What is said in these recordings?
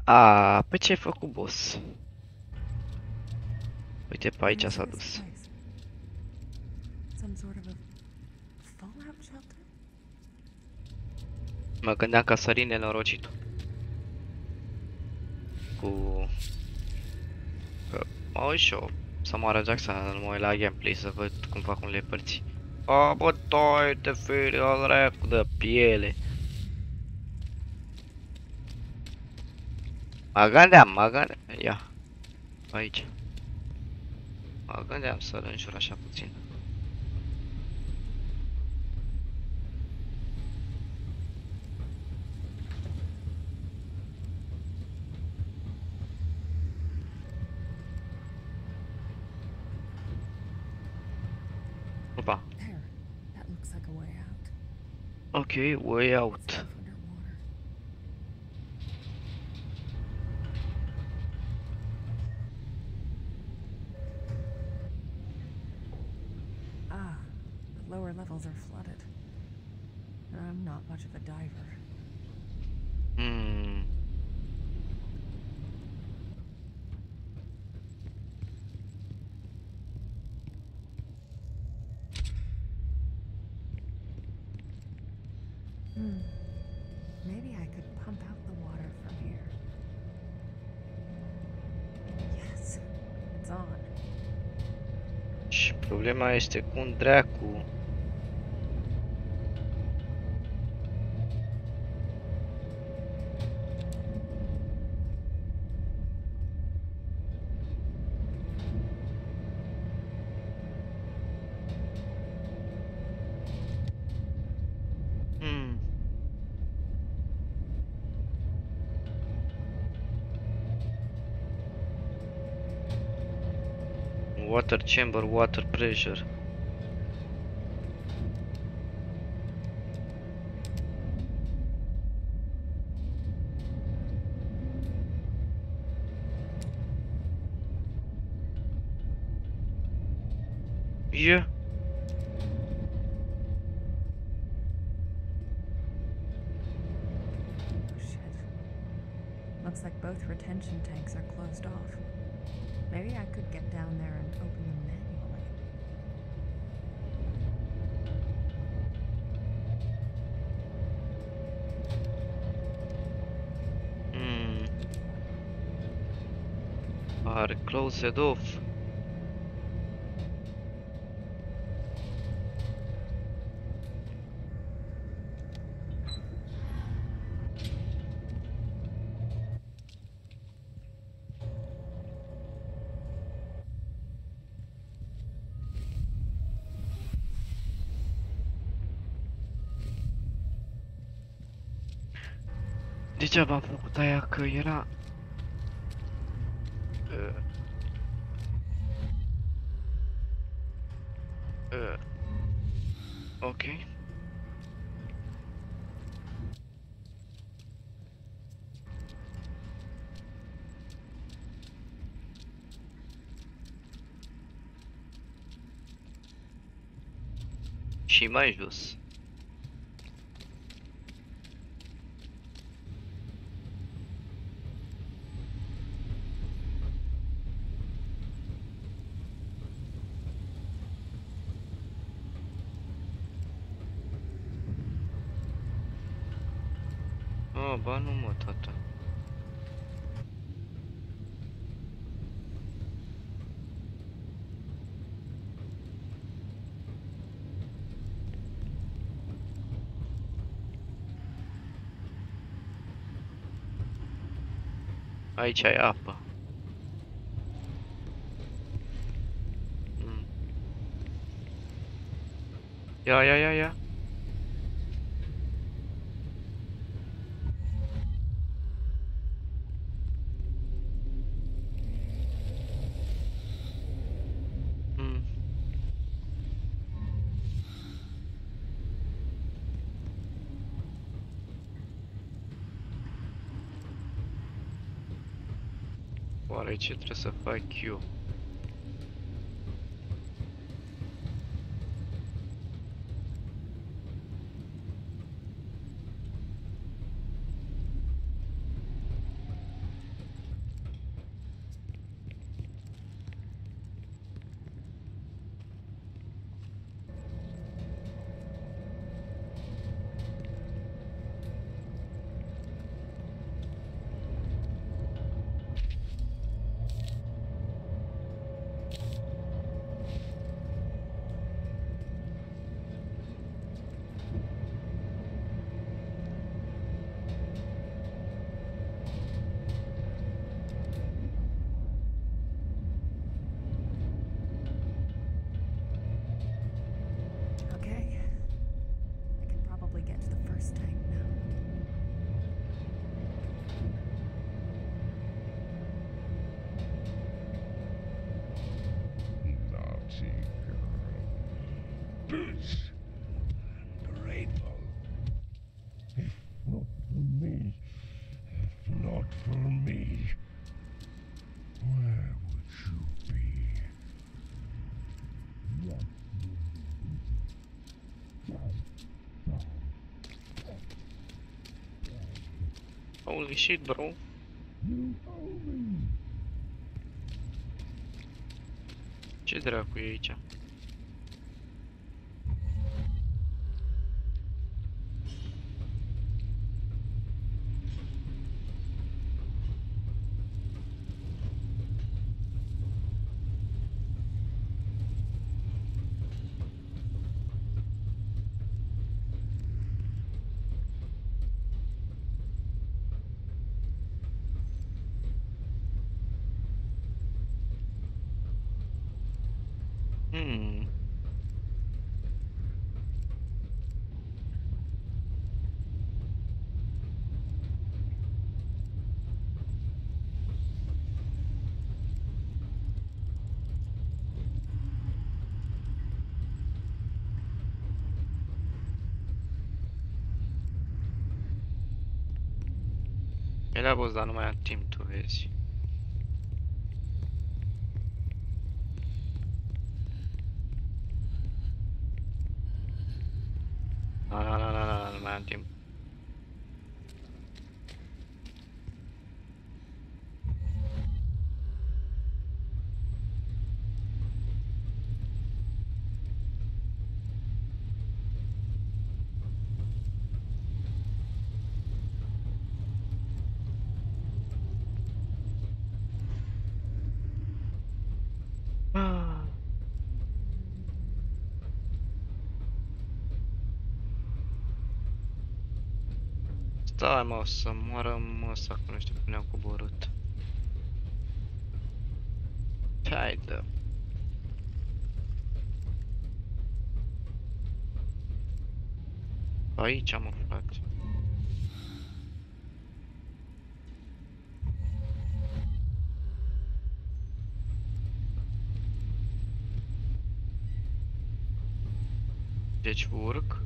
A, pe ce ai făcut, boss? Uite, pe aici What's s-a this dus. place? Some sort of a fallout shelter? Mă gândeam că a sărit nenorocitul. Cu... Că... Mă uit și eu. Samurai Jackson, nu mă uit la gameplay să văd cum fac unele părți. A, bă, toi, te feri al dracu de piele. Mă gândeam. Ia, aici. Mă gândeam să-l înjur așa puțin. Opa. There. That looks like a way out. Ok, way It's out. safe underwater. Ah, the lower levels are flooded. I'm not much of a diver. Hmm. Maybe I could pump out the water from here. Yes, it's on. Și problema este cum dracu. Hmm. Water chamber, water pressure. Yeah. Oh shit. Looks like both retention tanks are closed off. Maybe I could get down there and open them manually. Hmm. Are closed off. Degeaba am făcut aia că era... Uh, ok. Și mai jos. Oh, ba nu mă, tata. Aici ai apă. Mm. Ia. Mm. Oare ce trebuie să fac eu? abyss. Grateful. If not for me, if not for me, where would you be? Holy shit, bro. You owe me. Ce dracu e aici? Hmm. E la boss, dar nu mai am timp, tu vezi. Nu mai am timp. Ah. Stai, mă, să moară măsa, că nu știu cum ne-am coborât. Haide. Aici am aflat. Deci urc.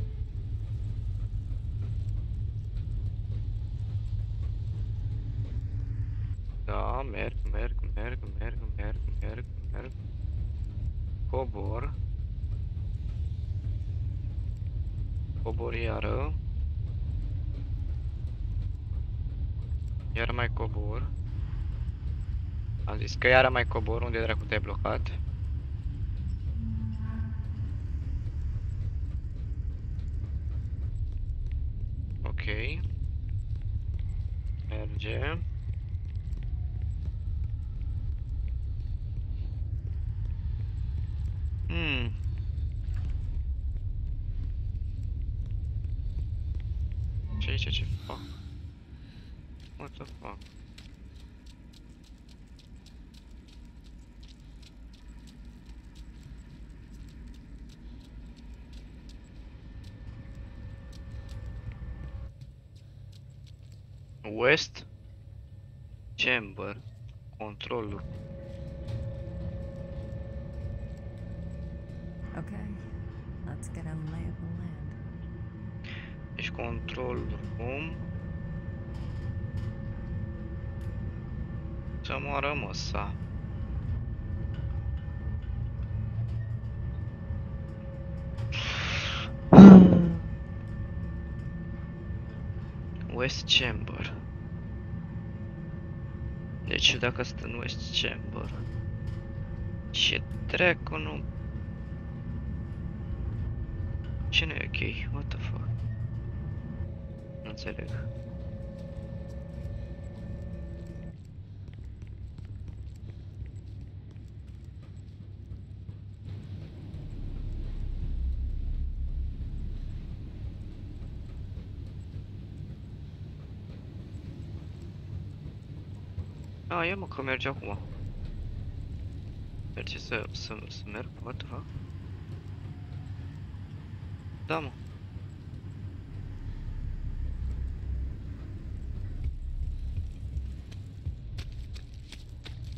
Da, merg. Cobor. Cobor iară. Iar mai cobor. Am zis că iară mai cobor, unde dracu te-ai blocat? Ok. Merge. Ce fac? What the fuck? West Chamber. Controlul. Okay, let's get a lay of the land. Deci control room. Să moară măsa. West Chamber. Deci dacă sunt în West Chamber. Ce dracu nu... Ce nu e ok? What the fuck? Nu înțeleg. A, ia mă că merge acum. Merge să merg? What the fuck? Da, mă.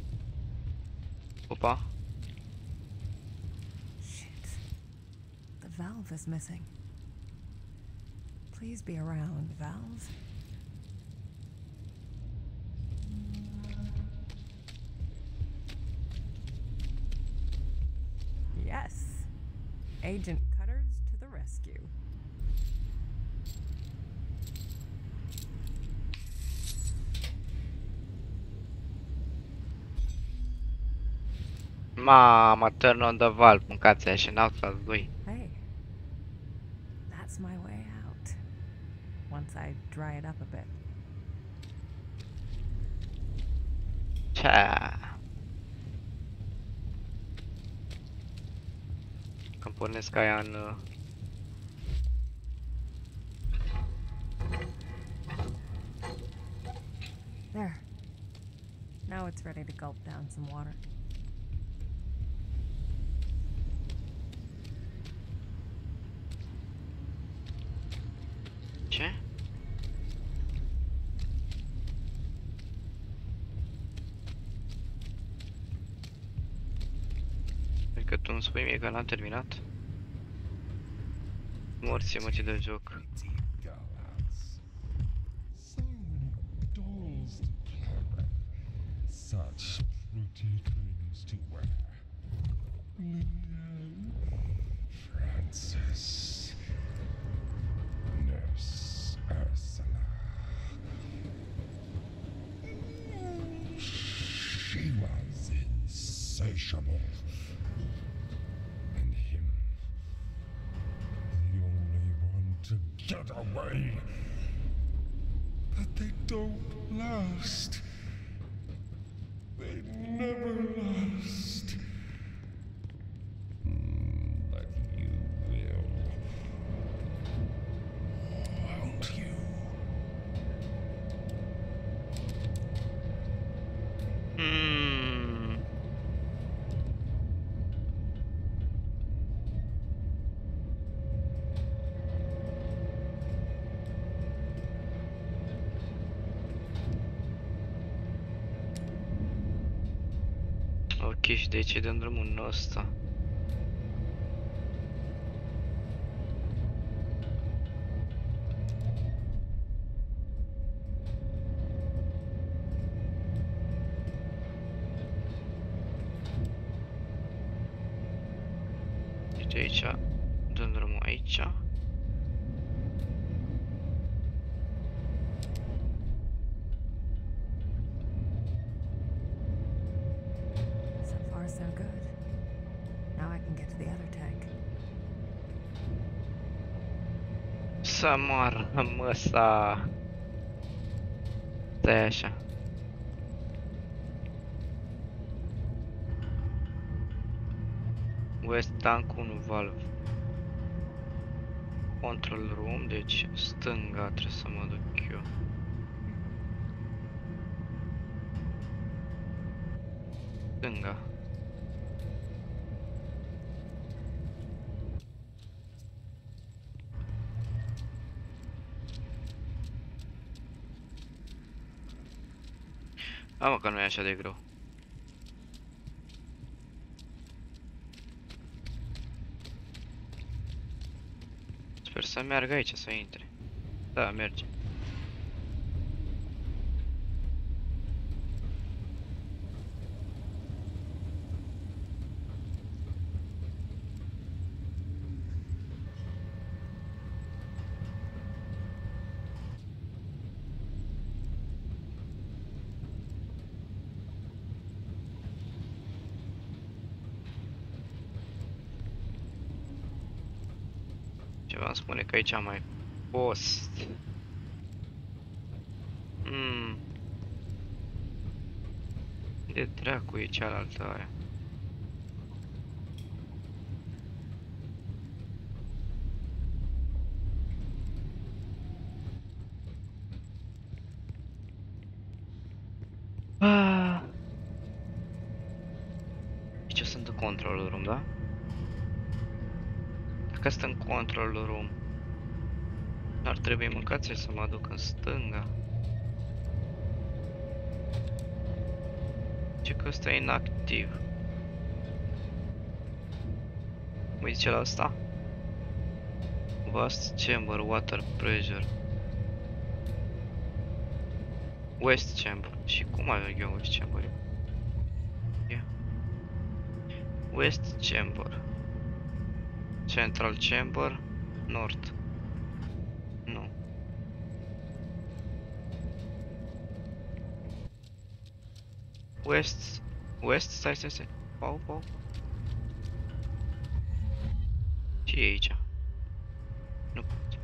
Opa. Shit. The valve is missing. Please be around, valve. Yes. Agent Cutters to the rescue. Mama, turn on the valve, mâncați așa, n-au doi. Hey, that's my way out. Once I dry it up a bit. Ce? Când pornesc aia în... There. Now it's ready to gulp down some water. Ce? Adică tu îmi spui mie că n-am terminat? Morți emoții de joc. Galats. So many dolls to play with. Such pretty things to wear. Lillian, Francis, Nurse Ursula. She was insatiable. And him, the only one to get away. But they don't last. They never last. But you will. Won't you? Ok, și de ce dăm drumul în ăsta? Și de aici dăm drumul aici. So far, so good. Now I can get to the other tank. Să moară măsa. Stai așa. West Tank 1 valve. Control room, deci stânga trebuie să mă duc eu. Stânga. Mă, că nu e așa de greu. Sper să meargă aici, să intre. Da, merge. Ceva îmi spune că aici am mai fost. De dracu e cealaltă aia. Aici sunt în control room, da? Dacă sunt în control room, ar trebui mâncați să mă duc în stânga. Ce că ăsta e inactiv. Cum îi zice la ăsta? Vast chamber, water pressure. West chamber. Și cum ajung eu în West chamber? Yeah. West chamber. Central chamber. North. Nu. West. West? Stai. Pau. Ce e aici? Nu pot.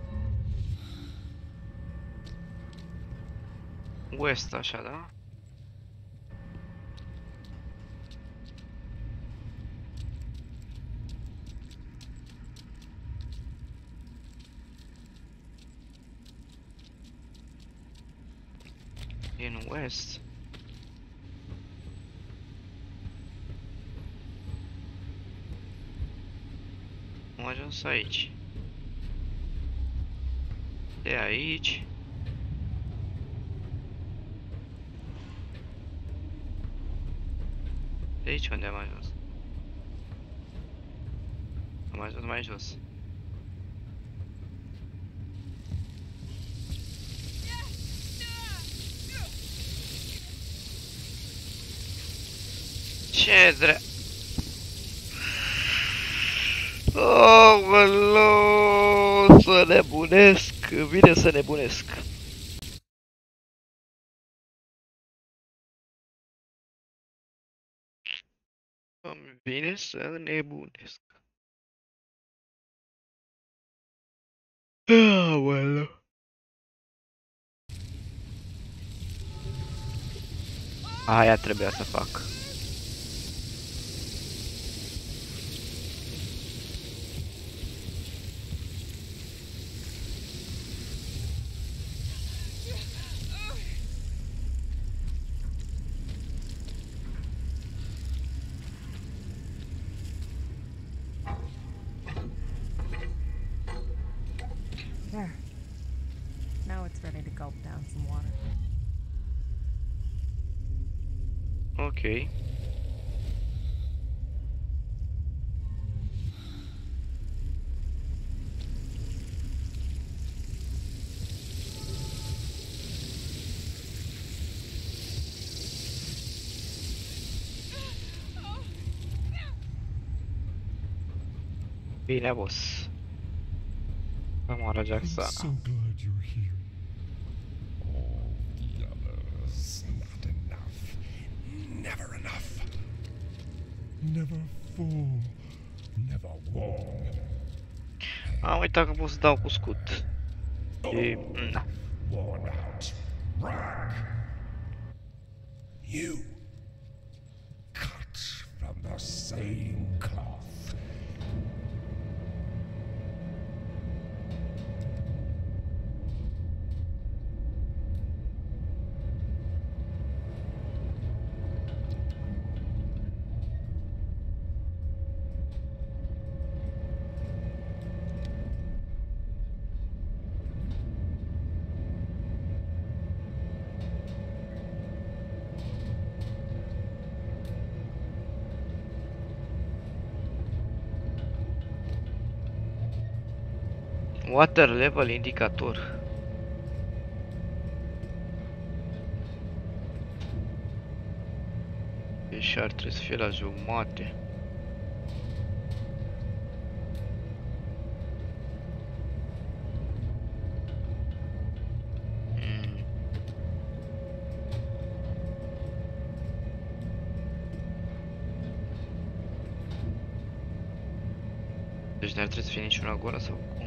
West, așa, da? Din West. Am ajuns aici. De aici. De aici unde am ajuns? Am ajuns mai jos. Ce dre... Oh, mălo, să nebunesc, vine să nebunesc. Îmi vine să nebunesc. Aoleu. Aia trebuia să fac. There. Now it's ready to gulp down some water. Ok. Bine, boss. Omoară Jackson. I'm so glad you're here. All the others, not enough. Never enough. Never full. Never warm. Am uitat că pot să dau cu scut. Și... na. Worn out. Rag. You. Cut from the same cloth. Water level indicator. Deci ar trebui să fie la jumate. Deci n-ar trebui să fie niciuna gură sau cum?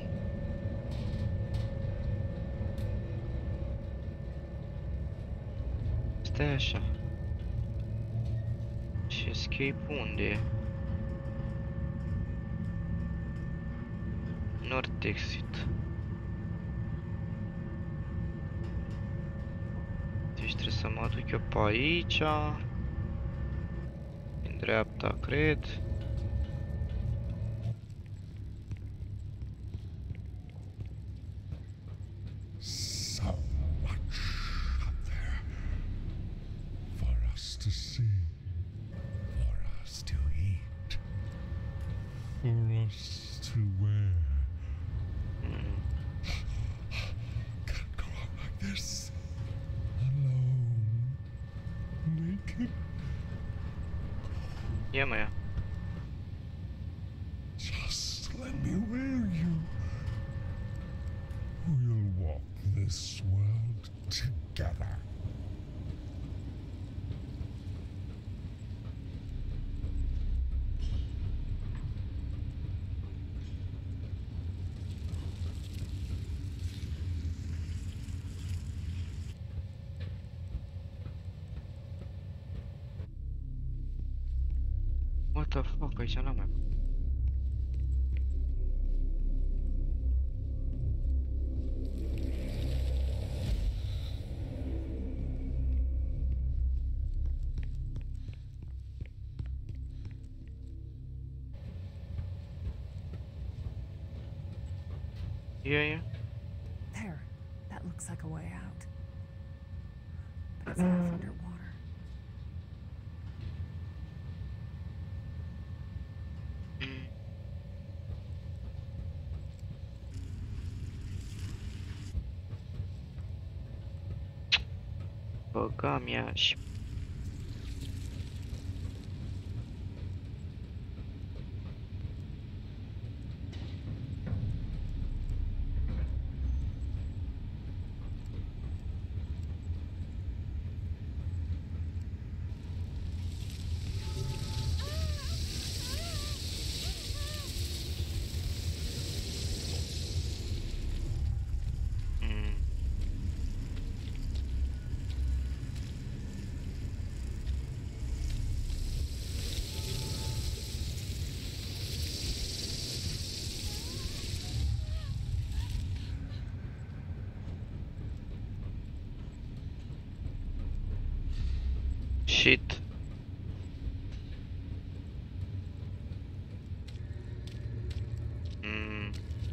Stai așa. Și escape unde e? North exit. Deci trebuie să mă duc eu pe aici. În dreapta, cred. So much up there for us to see, for us to eat, for us to wear Yeah, man. Just let me wear you. We'll walk this world together. What the fuck? Aici n-am mai. Yeah. There. That looks like a way out. But it's half underwater. Mm. Băga mea și... Mm. Shit. Mm.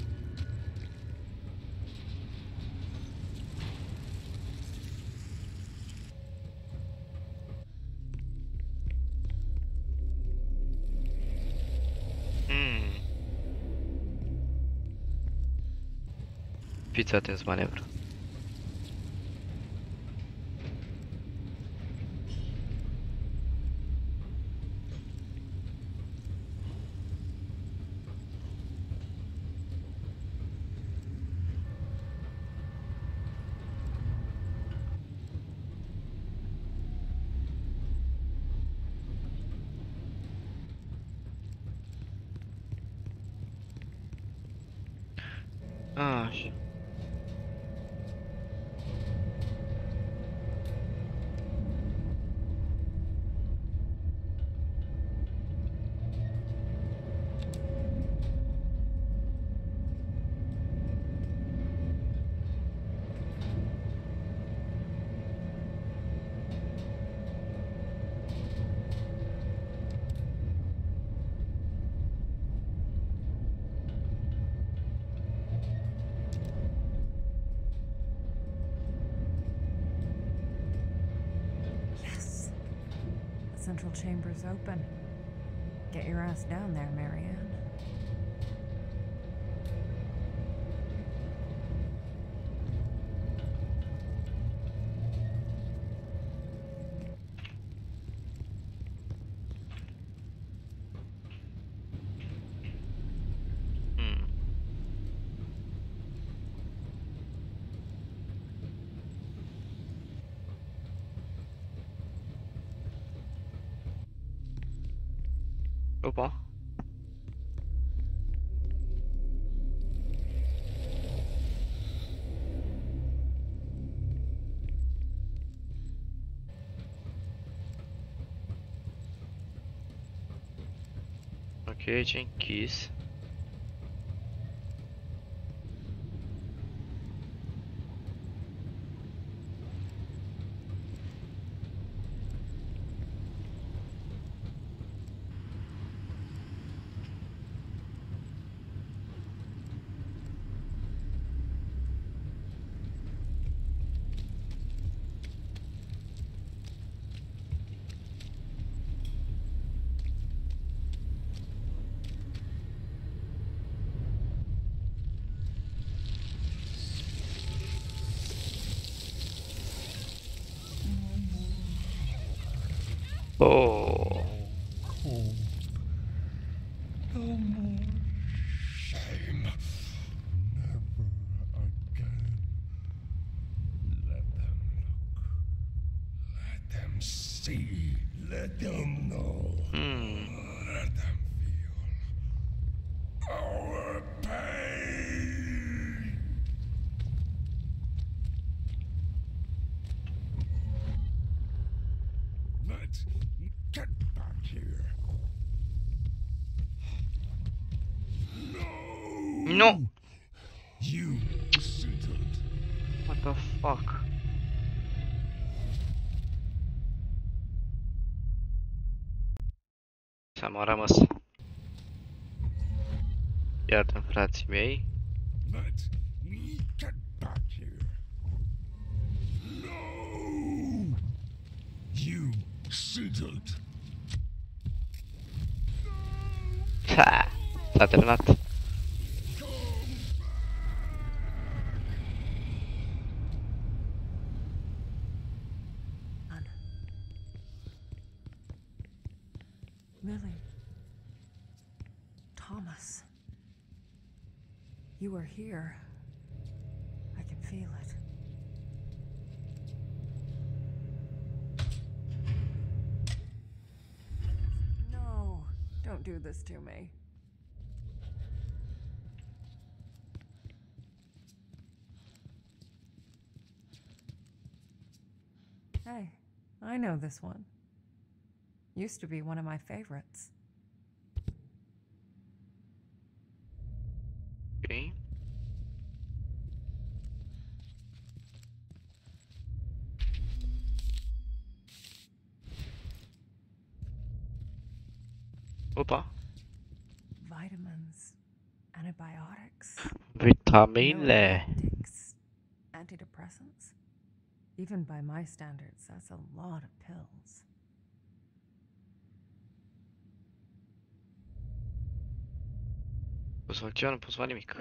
Mm. Fiți atenți, manevră. Așa. Yes. The central chamber's open. Get your ass down there, Marianne. Mm. Opa. Ok, aici e închis. Oh. Cold. No more shame. Never again. Let them look. Let them see. Let them know. Let them feel our pain. Let's get back here. No! No! You settled. What the fuck? Am rămas. Iată, frații mei. Let me get back here. No! You settled. Ha! S-a terminat. Anna. Lily. Thomas. You are here. I can feel it. No, don't do this to me. Hey, I know this one. Used to be one of my favorites. Ok. Opa. Vitamins, antibiotics, Vitamine. neuroleptics, antidepressants. Even by my standards, that's a lot of pills. Pot să fac ceva, nu pot să fac nimic.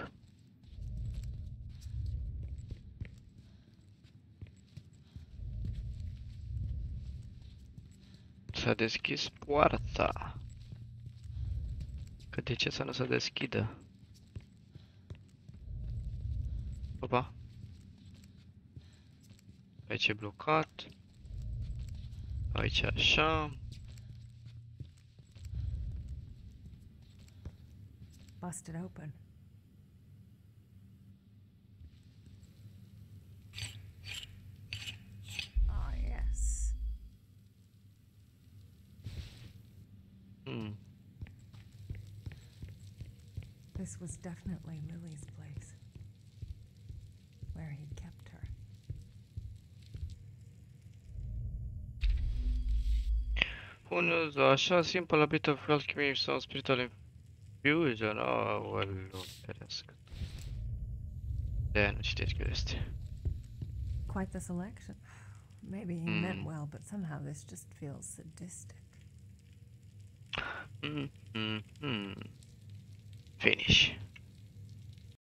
S-a deschis poarta. Că de ce să nu se deschidă? Opa. Aici e blocat. Aici așa. Busted open. Ah, yes. This was definitely Lily's place. Where he'd kept her. Un așa simple a bit of alchemy some spiritual infusion. Oh, well, ferească. De nu citesc eu este. Quite the selection. Maybe he meant well, but somehow this just feels sadistic. Finish.